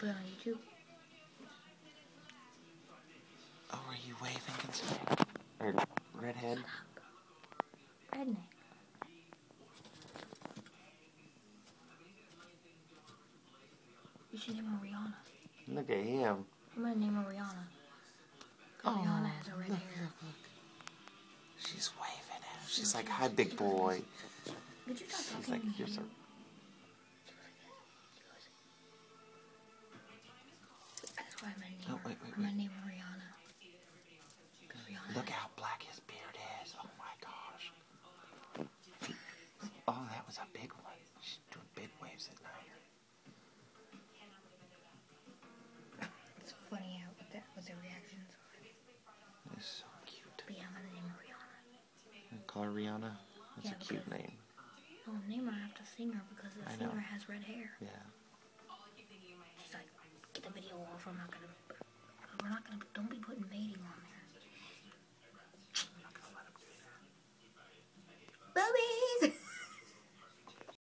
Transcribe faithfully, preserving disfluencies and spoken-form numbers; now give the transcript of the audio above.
put it on YouTube. Oh, are you waving and saying? Or redhead? Redneck. You should name her Rhianna. Look at him. I'm gonna name her Rhianna. Cause Oh, Rhianna has a red look, hair. look, look. She's waving at him. She's like, hi, big boy. Could you stop She's talking like, to me? you're so... That's why I'm gonna name Oh, her. wait, wait, I'm gonna wait. name her Rhianna. Rhianna. Look how black his beard is. Oh my gosh. Oh, that was a big one. She's doing big waves at night. It's funny how what the, what the reactions are. It's so cute. But yeah, I'm gonna name her Rhianna. You call her Rhianna? That's Yeah, a cute because- name. No, name her after singer because the I singer know. has red hair. Yeah. She's like, get the video off, I'm not gonna